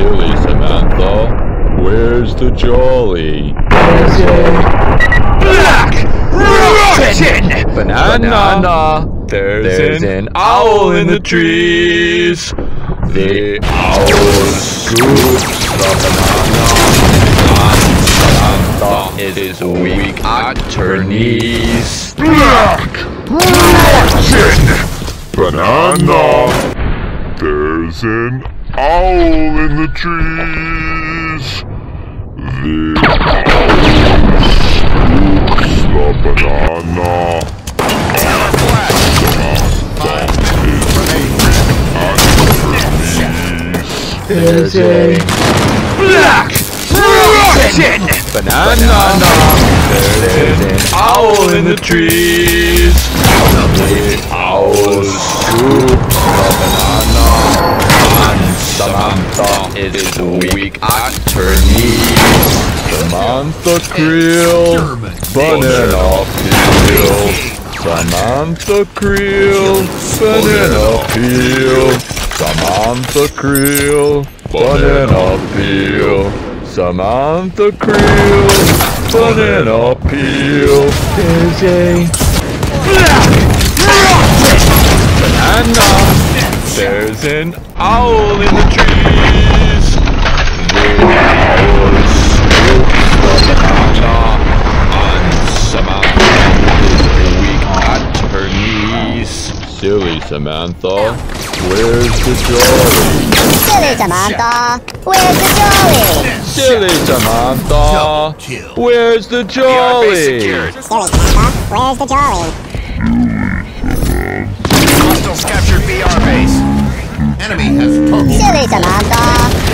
Silly Samantha, where's the jolly? Black Rotten Banana, there's an owl in the trees. The owl scoops the banana, and Samantha is weak at her knees. Black Rotten Banana, there's an owl in the trees. The owl scoops the banana. There's a Black Rotten banana, there's an owl in the trees. The owl scoops the banana, and Samantha is weak at her knees. Samantha Creel, banana peel. Samantha Creel, banana peel. Samantha Creel, banana peel. Samantha Creel, banana peel. There's a Black Rotten banana, there's an owl in the trees. The owl scoops the banana, and Samantha is weak at her knees. Silly Samantha, where's the jolly? Silly Samantha, where's the jolly? Silly Samantha, where's the jolly? Silly Samantha, where's the jolly? Hostiles captured BR base. Enemy has total. Silly Samantha,